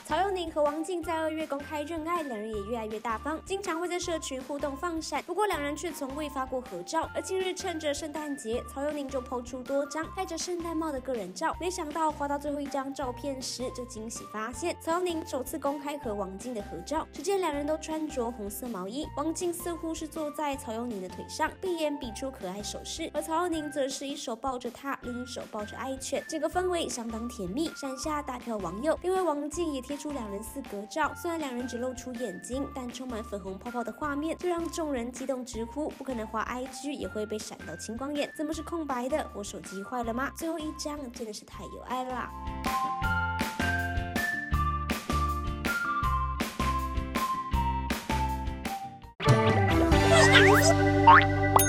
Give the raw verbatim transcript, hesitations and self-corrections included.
曹佑宁和王静在二月公开认爱，两人也越来越大方，经常会在社群互动放闪。不过两人却从未发过合照。而近日趁着圣诞节，曹佑宁就抛出多张戴着圣诞帽的个人照，没想到滑到最后一张照片时，就惊喜发现曹佑宁首次公开和王静的合照。只见两人都穿着红色毛衣，王静似乎是坐在曹佑宁的腿上，闭眼比出可爱手势，而曹佑宁则是一手抱着她，另一手抱着爱犬，整个氛围相当甜蜜，闪下大票网友。另外王静也贴出两人四格照，虽然两人只露出眼睛，但充满粉红泡泡的画面就让众人激动直呼不可能滑 I G 也会被闪到青光眼，怎么是空白的？我手机坏了吗？最后一张真的是太有爱了啦。